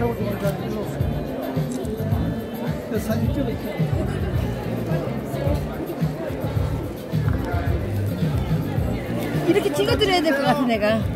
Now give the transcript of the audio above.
저거 사진 찍어. 이렇게 찍어드려야 될 것 같아 내가.